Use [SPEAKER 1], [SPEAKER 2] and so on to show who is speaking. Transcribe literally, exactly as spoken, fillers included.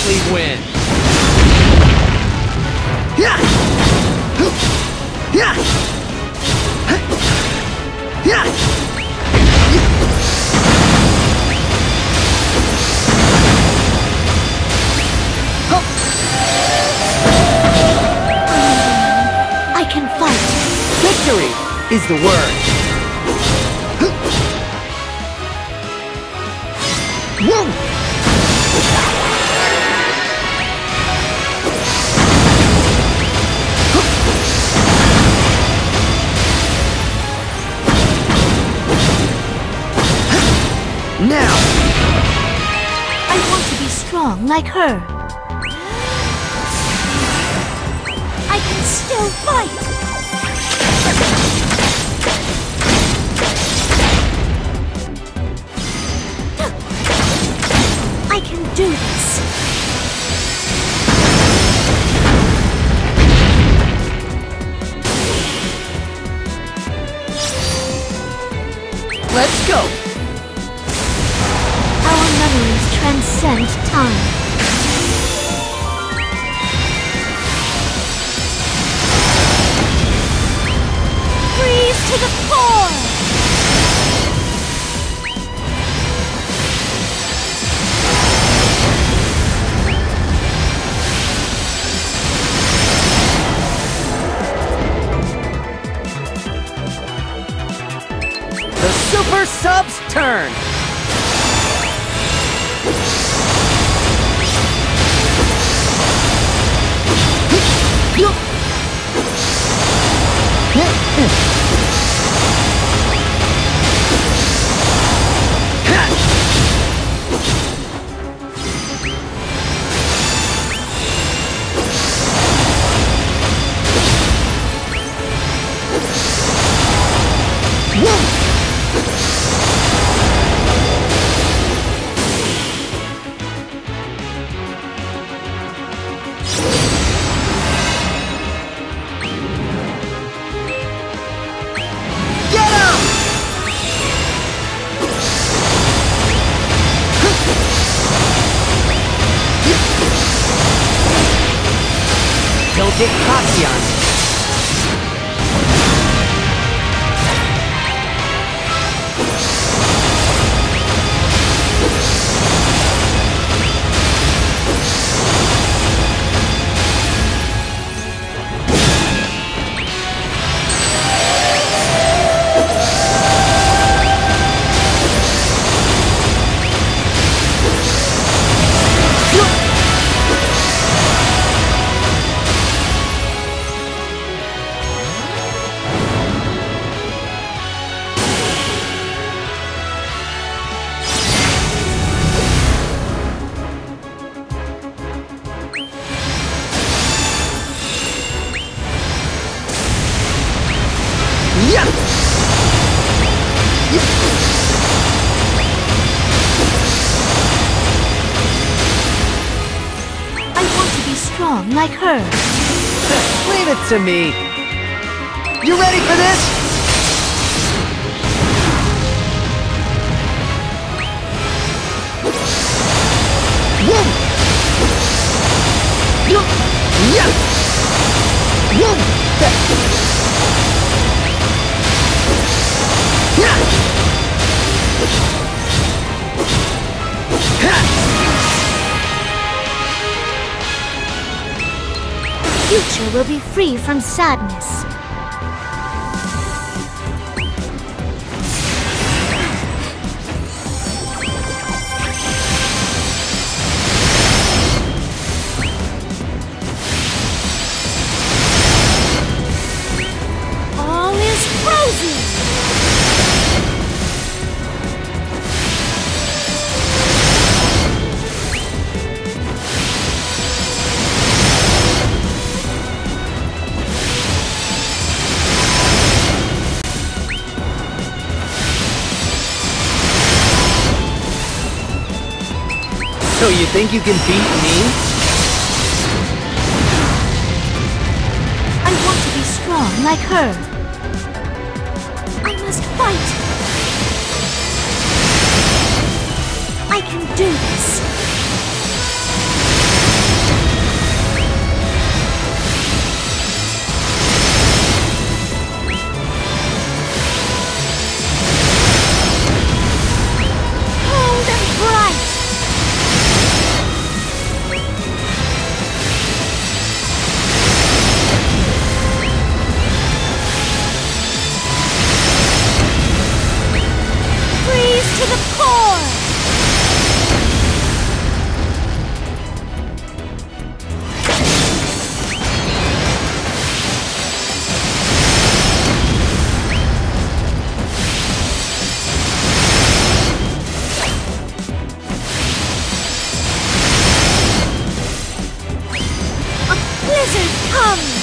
[SPEAKER 1] likely win.
[SPEAKER 2] I can fight.
[SPEAKER 1] Victory is the word. Whoa! Now!
[SPEAKER 2] I want to be strong like her. I can still fight! I can do this!
[SPEAKER 1] Let's go!
[SPEAKER 2] Our memories transcend time. Freeze to the core!
[SPEAKER 1] The Super Sub's turn! Don't get cocky on me.
[SPEAKER 2] I want to be strong like her.
[SPEAKER 1] Leave it to me. You ready for this? Whoa! Yeah! Whoa!
[SPEAKER 2] The future will be free from sadness. All is frozen!
[SPEAKER 1] So you think you can beat me?
[SPEAKER 2] I want to be strong like her. I must fight. I can do this. wizard comes!